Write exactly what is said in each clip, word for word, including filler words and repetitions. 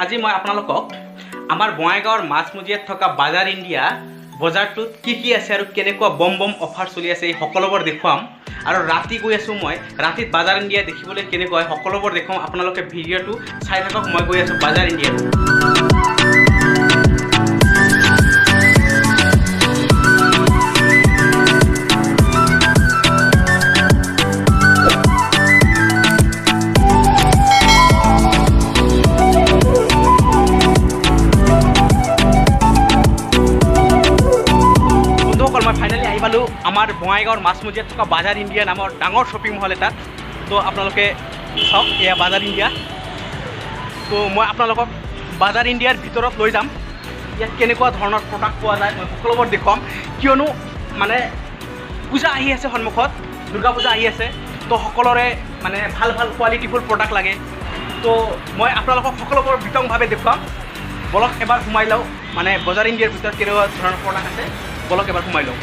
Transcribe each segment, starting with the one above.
আজি মই আপোনালোকক আমাৰ বঙাইগাঁৱৰ মাছমজিয়াত থকা বাজাৰ ইণ্ডিয়া বজাৰটোত কি কি আছে আৰু কেনেকুৱা বম বম অফাৰ চলি আছে এই সকলোবোৰ দেখুৱাম আৰু ৰাতি গৈ আছোঁ মই ৰাতিত বাজাৰ ইণ্ডিয়া দেখিবলৈ কেনেকুৱা সকলোবোৰ দেখুৱাম আপোনালোকে ভিডিঅ'টো চাই থাকক মই গৈ আছোঁ বাজাৰ ইণ্ডিয়াত আমাৰ বঙাইগাঁৱৰ মাছমজিয়াত থকা বাজাৰ ইণ্ডিয়া নামৰ ডাঙৰ শ্বপিং মল এটাত তো আপোনালোকে চাওক এয়া বাজাৰ ইণ্ডিয়া তো মই আপোনালোকক বাজাৰ ইণ্ডিয়াৰ ভিতৰত লৈ যাম ইয়াত কেনেকুৱা ধৰণৰ প্ৰডাক্ট পোৱা যায় মই সকলোবোৰ দেখুৱাম কিয়নো মানে পূজা আহি আছে সন্মুখত দুৰ্গা পূজা আহি আছে তো সকলোৰে মানে ভাল ভাল কোৱালিটিফুল প্ৰডাক্ট লাগে তো মই আপোনালোকক সকলোবোৰ বিতংভাৱে দেখুৱাম বলক এবাৰ সোমাই লওঁ মানে বজাৰ ইণ্ডিয়াৰ ভিতৰত কেনেকুৱা ধৰণৰ প্ৰডাক্ট আছে বলক এবাৰ সোমাই লওঁ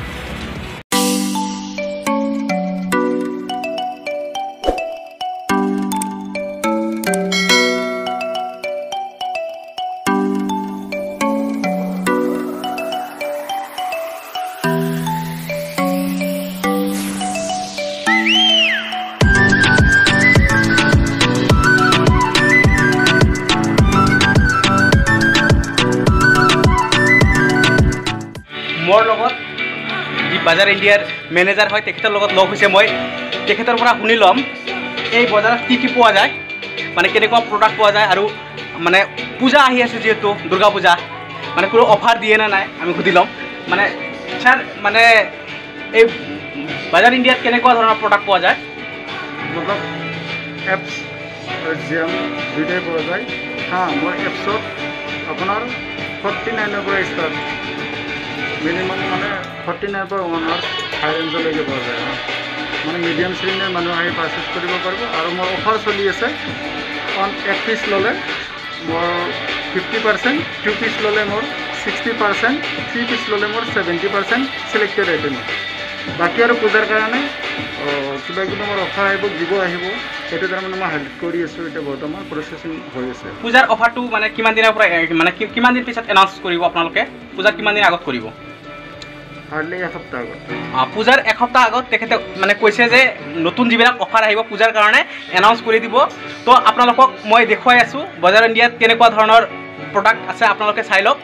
মোৰ লগত যি বাজাৰ ইণ্ডিয়াৰ মেনেজাৰ হয় তেখেতৰ লগত লগ হৈছে মই তেখেতৰ পৰা শুনি ল'ম এই বজাৰত কি কি পোৱা যায় মানে কেনেকুৱা প্ৰডাক্ট পোৱা যায় আৰু মানে পূজা আহি আছে যিহেতু দুৰ্গা পূজা মানে কোনো অফাৰ দিয়ে নে নাই আমি সুধি ল'ম মানে ছাৰ মানে এই বাজাৰ ইণ্ডিয়াত কেনেকুৱা ধৰণৰ প্ৰডাক্ট পোৱা যায় মতলব এপছ জিএম দুইটাই পোৱা যায় হা মোৰ এপছত আপোনাৰ ফৰ্টি নাইনৰ পৰা ষ্টাৰ্ট মিনিমাম মানে ফৰ্টি নাইনৰ পৰা ওৱান আৱাৰ্ছ হাই ৰেঞ্জলৈকে পোৱা যায় মানে মিডিয়াম শ্ৰেণীৰ মানুহ আহি পাৰ্চেছ কৰিব পাৰিব আৰু মোৰ অফাৰ চলি আছে অন এক পিচ ল'লে মোৰ ফিফটি পাৰ্চেণ্ট টু পিচ ল'লে মোৰ ছিক্সটি পাৰ্চেণ্ট থ্ৰী পিচ ল'লে মোৰ ছেভেণ্টি পাৰ্চেণ্ট ছিলেক্টেড আইটেম বাকী আৰু পূজাৰ কাৰণে কিবা কিবি মোৰ অফাৰ আহিব দিব আহিব সেইটো তাৰমানে মই হেল্প কৰি আছোঁ এতিয়া বৰ্তমান প্ৰচেছিং হৈ আছে পূজাৰ অফাৰটো মানে কিমান দিনৰ পৰা মানে কিমান দিন পিছত এনাউন্স কৰিব আপোনালোকে পূজাৰ কিমান দিন আগত কৰিব হাৰ্ডলি এসপ্তাহ আগত পূজাৰ এসপ্তাহ আগত তেখেতে মানে কৈছে যে নতুন যিবিলাক অফাৰ আহিব পূজাৰ কাৰণে এনাউন্স কৰি দিব তো আপোনালোকক মই দেখুৱাই আছোঁ বজাৰ ইণ্ডিয়াত কেনেকুৱা ধৰণৰ প্ৰডাক্ট আছে আপোনালোকে চাই লওক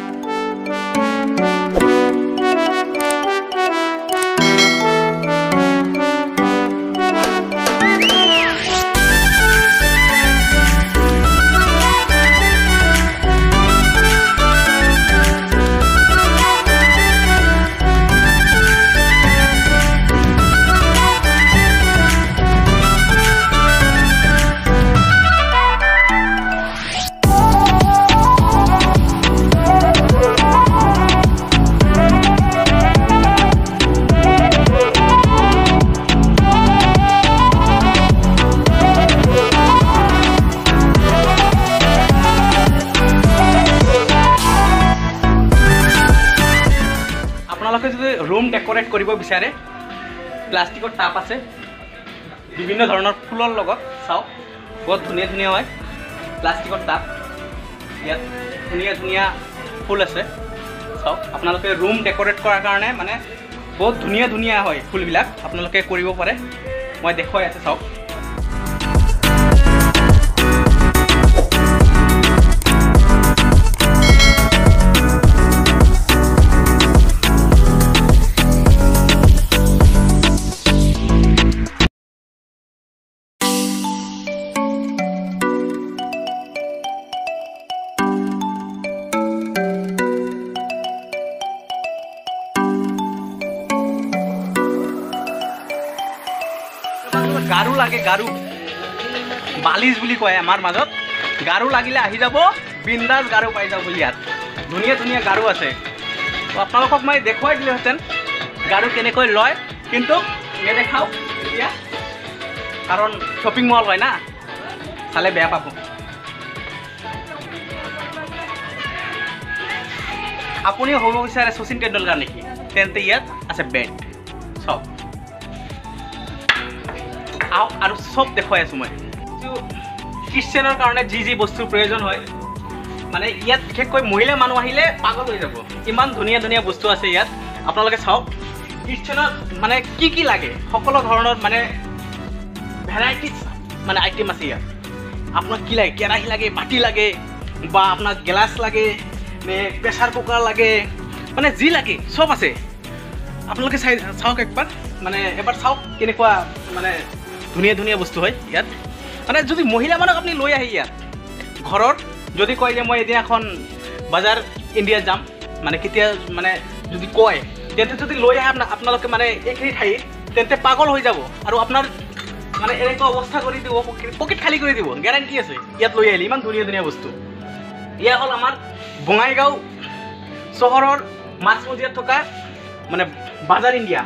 আপোনালোকে যদি ৰুম ডেকৰেট কৰিব বিচাৰে প্লাষ্টিকৰ টাব আছে বিভিন্ন ধৰণৰ ফুলৰ লগত চাওক বহুত ধুনীয়া ধুনীয়া হয় প্লাষ্টিকৰ টাব ইয়াত ধুনীয়া ধুনীয়া ফুল আছে চাওক আপোনালোকে ৰুম ডেকৰেট কৰাৰ কাৰণে মানে বহুত ধুনীয়া ধুনীয়া হয় ফুলবিলাক আপোনালোকে কৰিব পাৰে মই দেখুৱাই আছে চাওক গাৰু লাগে গাৰু বালিজ বুলি কয় আমাৰ মাজত গাৰু লাগিলে আহি যাব বিন্দাছ গাৰু পাই যাব ইয়াত ধুনীয়া ধুনীয়া গাৰু আছে তো আপোনালোকক মই দেখুৱাই দিলোহেঁতেন গাৰু কেনেকৈ লয় কিন্তু নেদেখাওঁ এতিয়া কাৰণ শ্বপিং মল হয় না চালে বেয়া পাব আপুনি হ'ব বিচাৰে শচীন তেণ্ডুলকাৰ নেকি তেন্তে ইয়াত আছে বেট চব আও আৰু সব দেখুৱাই আছোঁ মই খ্ৰীষ্টিয়ানৰ কাৰণে যি যি বস্তুৰ প্ৰয়োজন হয় মানে ইয়াত বিশেষকৈ মহিলা মানুহ আহিলে পাগল হৈ যাব, ইমান ধুনীয়া ধুনীয়া বস্তু আছে ইয়াত। আপোনালোকে চাওক কিটচেনত মানে কি কি লাগে সকলো ধৰণৰ মানে ভেৰাইটিজ মানে আইটেম আছে ইয়াত। আপোনাক কি লাগে, কেৰাহী লাগে, বাতি লাগে, বা আপোনাক গেলাছ লাগে নে প্ৰেছাৰ কুকাৰ লাগে, মানে যি লাগে চব আছে। আপোনালোকে চাই চাওক একবাৰ, মানে এবাৰ চাওক কেনেকুৱা মানে ধুনীয়া ধুনীয়া বস্তু হয় ইয়াত। মানে যদি মহিলা মানুহক আপুনি লৈ আহে ইয়াত ঘৰত, যদি কয় যে মই এদিনাখন বজাৰ ইণ্ডিয়া যাম, মানে কেতিয়া মানে যদি কয়, তেন্তে যদি লৈ আহে আপোনালোকে মানে এইখিনি ঠাইত, তেন্তে পাগল হৈ যাব আৰু আপোনাৰ মানে এনেকুৱা অৱস্থা কৰি দিব, পকেট খালী কৰি দিব, গেৰাণ্টি আছে ইয়াত লৈ আহিলে। ইমান ধুনীয়া ধুনীয়া বস্তু। এয়া হ'ল আমাৰ বঙাইগাঁও চহৰৰ মাছমজিয়াত থকা মানে বাজাৰ ইণ্ডিয়া।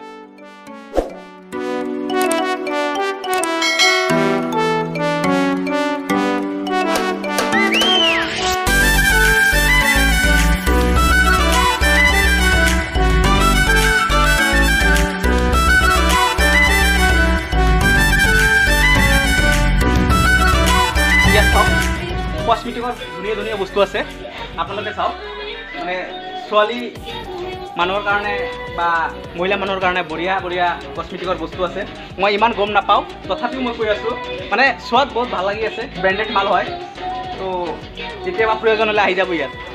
কসমেটিকৰ ধুনীয়া ধুনীয়া বস্তু আছে, আপোনালোকে চাওক। মানে ছোৱালী মানুহৰ কাৰণে বা মহিলা মানুহৰ কাৰণে বঢ়িয়া বঢ়িয়া কসমেটিকৰ বস্তু আছে। মই ইমান গম নাপাওঁ, তথাপিও মই কৈ আছোঁ, মানে চোৱাত বহুত ভাল লাগি আছে, ব্ৰেণ্ডেড মাল হয়। তো কেতিয়াবা প্ৰয়োজন হ'লে আহি যাব ইয়াত।